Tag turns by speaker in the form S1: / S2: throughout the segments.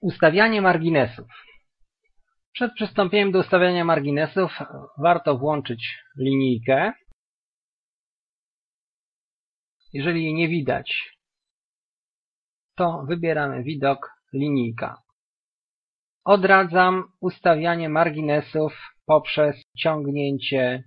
S1: Ustawianie marginesów. Przed przystąpieniem do ustawiania marginesów warto włączyć linijkę. Jeżeli jej nie widać, to wybieramy widok linijka. Odradzam ustawianie marginesów poprzez ciągnięcie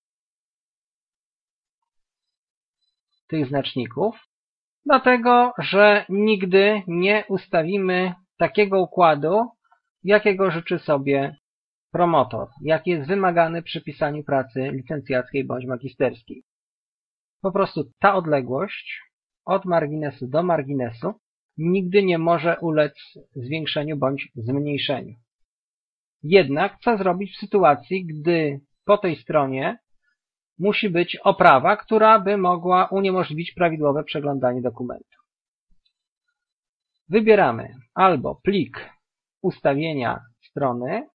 S1: tych znaczników, dlatego że nigdy nie ustawimy takiego układu, jakiego życzy sobie promotor, jaki jest wymagany przy pisaniu pracy licencjackiej bądź magisterskiej. Po prostu ta odległość od marginesu do marginesu nigdy nie może ulec zwiększeniu bądź zmniejszeniu. Jednak co zrobić w sytuacji, gdy po tej stronie musi być oprawa, która by mogła uniemożliwić prawidłowe przeglądanie dokumentu? Wybieramy albo plik ustawienia strony,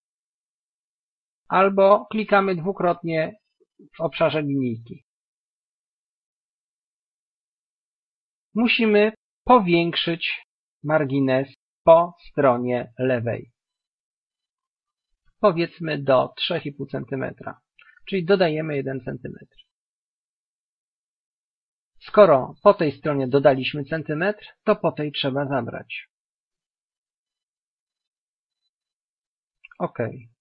S1: albo klikamy dwukrotnie w obszarze linijki. Musimy powiększyć margines po stronie lewej. Powiedzmy do 3,5 cm, czyli dodajemy 1 cm. Skoro po tej stronie dodaliśmy centymetr, to po tej trzeba zabrać. OK.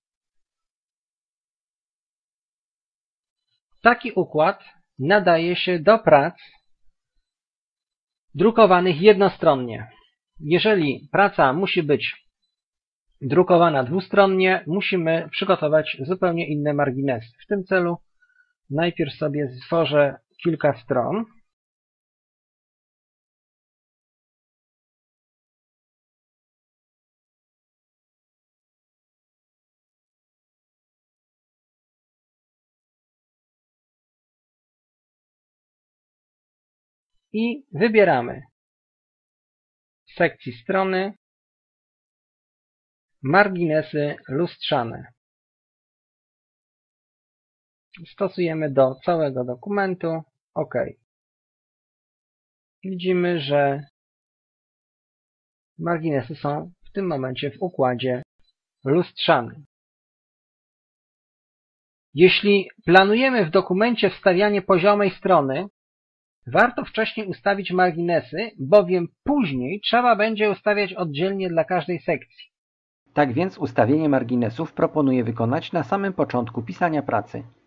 S1: Taki układ nadaje się do prac drukowanych jednostronnie. Jeżeli praca musi być drukowana dwustronnie, musimy przygotować zupełnie inne marginesy. W tym celu najpierw sobie stworzę kilka stron. I wybieramy w sekcji strony marginesy lustrzane. Stosujemy do całego dokumentu. OK. Widzimy, że marginesy są w tym momencie w układzie lustrzanym. Jeśli planujemy w dokumencie wstawianie poziomej strony, warto wcześniej ustawić marginesy, bowiem później trzeba będzie ustawiać oddzielnie dla każdej sekcji.
S2: Tak więc ustawienie marginesów proponuję wykonać na samym początku pisania pracy.